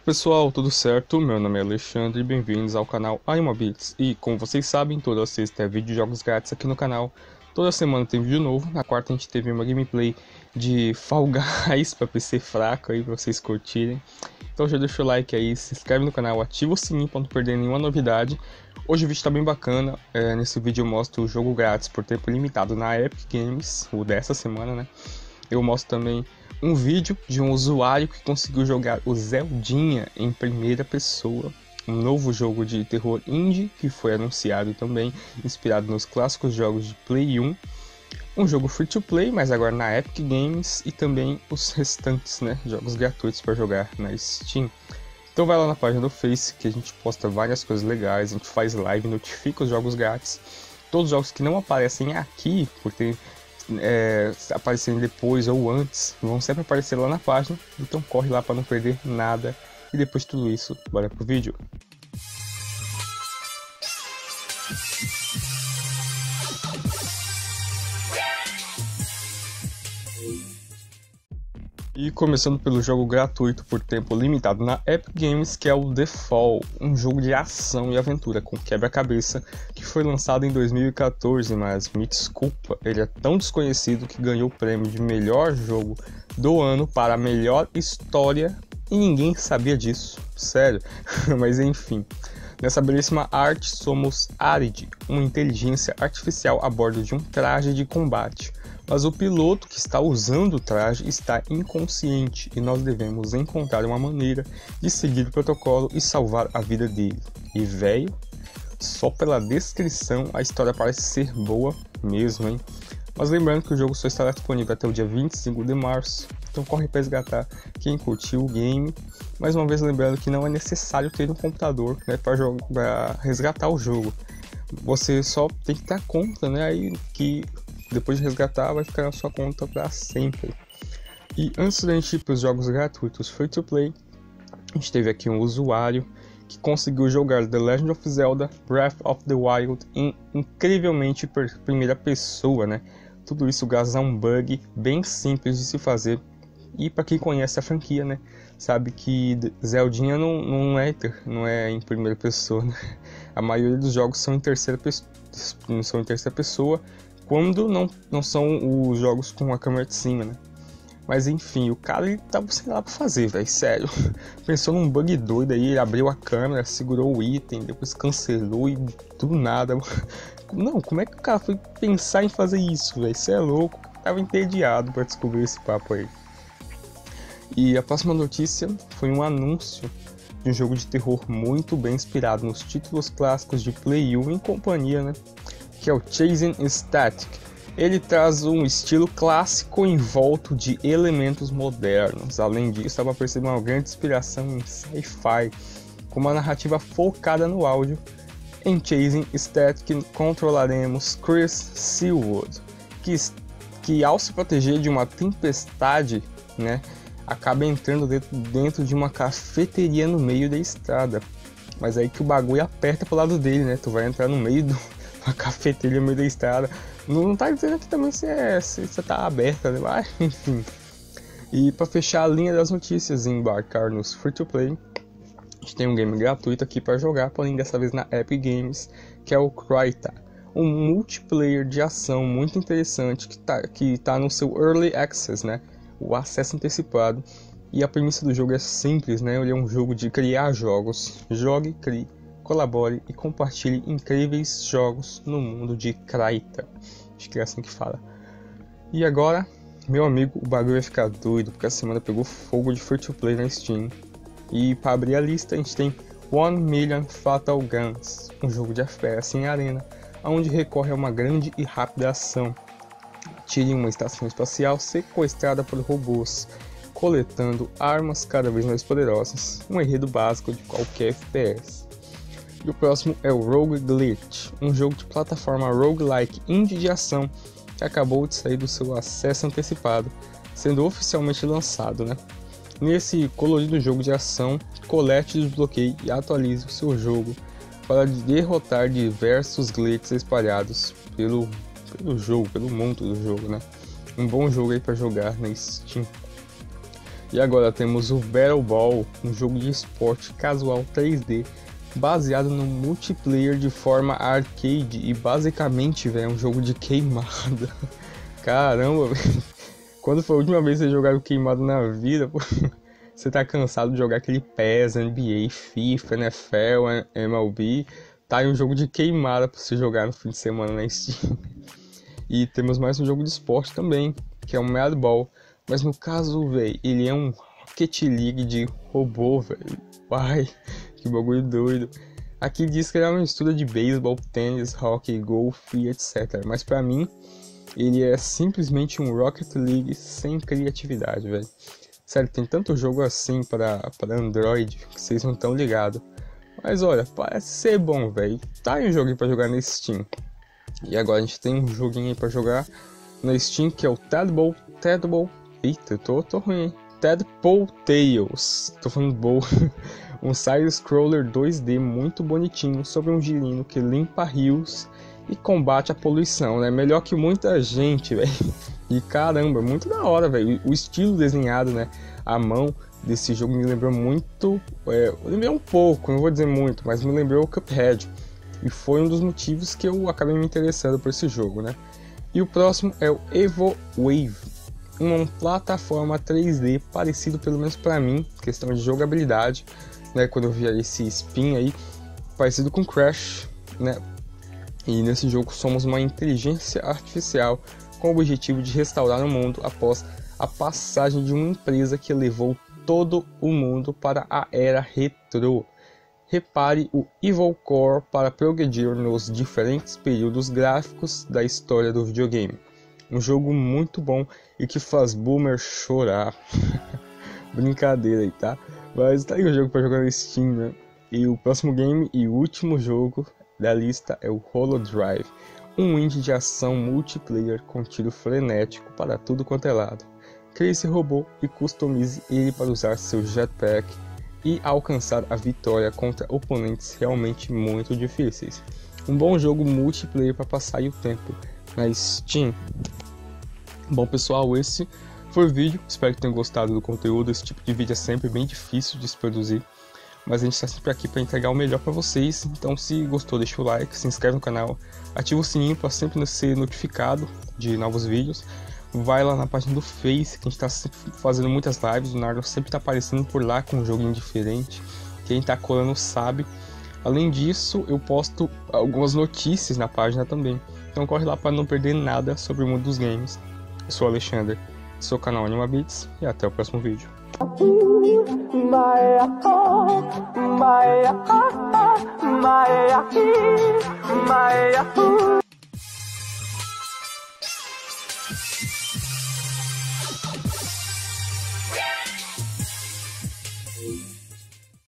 Pessoal, tudo certo? Meu nome é Alexandre e bem-vindos ao canal Animobits. E como vocês sabem, toda sexta é vídeo de jogos grátis aqui no canal. Toda semana tem vídeo novo. Na quarta a gente teve uma gameplay de Fall Guys para PC fraco aí para vocês curtirem. Então já deixa o like aí, se inscreve no canal, ativa o sininho para não perder nenhuma novidade. Hoje o vídeo está bem bacana. Nesse vídeo eu mostro o jogo grátis por tempo limitado na Epic Games, o dessa semana, né? Eu mostro também um vídeo de um usuário que conseguiu jogar o Zeldinha em primeira pessoa, um novo jogo de terror indie que foi anunciado também, inspirado nos clássicos jogos de Play 1, um jogo free to play, mas agora na Epic Games, e também os restantes, né, jogos gratuitos para jogar na Steam. Então vai lá na página do Face que a gente posta várias coisas legais, a gente faz live, notifica os jogos grátis, todos os jogos que não aparecem aqui, porque aparecerem depois ou antes, vão sempre aparecer lá na página, então corre lá para não perder nada. E depois de tudo isso, bora pro vídeo. E começando pelo jogo gratuito por tempo limitado na Epic Games, que é o The Fall, um jogo de ação e aventura com quebra-cabeça que foi lançado em 2014, mas me desculpa, ele é tão desconhecido que ganhou o prêmio de melhor jogo do ano para a melhor história e ninguém sabia disso, sério, mas enfim. Nessa belíssima arte somos Arid, uma inteligência artificial a bordo de um traje de combate. Mas o piloto que está usando o traje está inconsciente e nós devemos encontrar uma maneira de seguir o protocolo e salvar a vida dele. E velho, só pela descrição a história parece ser boa mesmo, hein? Mas lembrando que o jogo só estará disponível até o dia 25 de março, então corre para resgatar quem curtiu o game. Mais uma vez lembrando que não é necessário ter um computador, né, para resgatar o jogo. Você só tem que ter a conta, né, aí que depois de resgatar vai ficar na sua conta para sempre. E antes da gente ir para os jogos gratuitos free to play, a gente teve aqui um usuário que conseguiu jogar The Legend of Zelda Breath of the Wild em incrivelmente primeira pessoa, né? Tudo isso graças a um bug bem simples de se fazer. E para quem conhece a franquia, né, sabe que Zeldinha não é em primeira pessoa, né? A maioria dos jogos são em terceira pessoa, quando não são os jogos com a câmera de cima, né? Mas enfim, o cara ele tava sem nada pra fazer, velho, sério. Pensou num bug doido aí, ele abriu a câmera, segurou o item, depois cancelou e do nada. Não, como é que o cara foi pensar em fazer isso, velho? Isso é louco. Tava entediado pra descobrir esse papo aí. E a próxima notícia foi um anúncio de um jogo de terror muito bem inspirado nos títulos clássicos de Play 1 em companhia, né? Que é o Chasing Static. Ele traz um estilo clássico envolto de elementos modernos. Além disso, estava percebendo uma grande inspiração em sci-fi, com uma narrativa focada no áudio. Em Chasing Static controlaremos Chris Seawood, que ao se proteger de uma tempestade, né, acaba entrando dentro de uma cafeteria no meio da estrada. Mas aí que o bagulho aperta pro lado dele, né? Tu vai entrar no meio de uma cafeteria no meio da estrada. Não tá dizendo aqui também se tá aberta, né? Mas, enfim. E para fechar a linha das notícias e embarcar nos free to play, a gente tem um game gratuito aqui para jogar, porém dessa vez na Epic Games, que é o Kryta, um multiplayer de ação muito interessante que tá no seu Early Access, né? O acesso antecipado. E a premissa do jogo é simples, né? Ele é um jogo de criar jogos. Jogue, crie, colabore e compartilhe incríveis jogos no mundo de Kryta. Acho que é assim que fala. E agora, meu amigo, o bagulho vai ficar doido, porque a semana pegou fogo de free to play na Steam. E para abrir a lista, a gente tem 1 Million Fatal Guns, um jogo de FPS em arena, onde recorre a uma grande e rápida ação. Tire uma estação espacial sequestrada por robôs, coletando armas cada vez mais poderosas, um enredo básico de qualquer FPS. E o próximo é o Rogue Glitch, um jogo de plataforma roguelike indie de ação que acabou de sair do seu acesso antecipado, sendo oficialmente lançado, né? Nesse colorido jogo de ação, colete, desbloqueie e atualize o seu jogo para derrotar diversos glitches espalhados pelo jogo, pelo mundo do jogo, né? Um bom jogo aí para jogar na Steam. E agora temos o Battle Ball, um jogo de esporte casual 3D baseado no multiplayer de forma arcade e basicamente, velho, é um jogo de queimada. Caramba, velho. Quando foi a última vez que você jogaram queimado na vida, pô? Você tá cansado de jogar aquele PES, NBA, FIFA, NFL, MLB, tá aí um jogo de queimada pra você jogar no fim de semana na Steam. E temos mais um jogo de esporte também, que é o Mad Ball. Mas no caso, velho, ele é um Rocket League de robô, velho. Pai, que bagulho doido. Aqui diz que ele é uma mistura de beisebol, tênis, hockey, golfe e etc. Mas pra mim, ele é simplesmente um Rocket League sem criatividade, velho. Sério, tem tanto jogo assim para Android que vocês não estão ligados. Mas olha, parece ser bom, velho. Tá aí um joguinho pra jogar na Steam. E agora a gente tem um joguinho aí pra jogar na Steam que é o Tadpole. Eita, eu tô ruim, hein? Tadpole Tales. Tô falando boa. Um side-scroller 2D muito bonitinho sobre um girino que limpa rios e combate a poluição, né? Melhor que muita gente, velho. E caramba, muito da hora, velho. O estilo desenhado, né? A mão desse jogo me lembrou muito. Eu lembrei um pouco, não vou dizer muito, mas me lembrou o Cuphead. E foi um dos motivos que eu acabei me interessando por esse jogo, né? E o próximo é o Evo Wave, uma plataforma 3D parecido, pelo menos pra mim, questão de jogabilidade, né? Quando eu vi esse spin aí, parecido com Crash, né? E nesse jogo somos uma inteligência artificial com o objetivo de restaurar o mundo após a passagem de uma empresa que levou todo o mundo para a era retrô. Repare o Evil Core para progredir nos diferentes períodos gráficos da história do videogame. Um jogo muito bom e que faz boomer chorar. Brincadeira aí, tá? Mas tá aí o jogo para jogar no Steam, né? E o próximo game e último jogo da lista é o Holodrive, um indie de ação multiplayer com tiro frenético para tudo quanto é lado. Crie esse robô e customize ele para usar seu jetpack e alcançar a vitória contra oponentes realmente muito difíceis. Um bom jogo multiplayer para passar o tempo na Steam. Bom pessoal, esse foi o vídeo, espero que tenham gostado do conteúdo. Esse tipo de vídeo é sempre bem difícil de se produzir, mas a gente está sempre aqui para entregar o melhor para vocês. Então se gostou, deixa o like, se inscreve no canal, ativa o sininho para sempre ser notificado de novos vídeos. Vai lá na página do Face, que a gente tá sempre fazendo muitas lives, o Nardo sempre tá aparecendo por lá com um joguinho diferente, quem tá colando sabe. Além disso, eu posto algumas notícias na página também, então corre lá para não perder nada sobre o mundo dos games. Eu sou o Alexandre, seu canal AnimaBits, e até o próximo vídeo.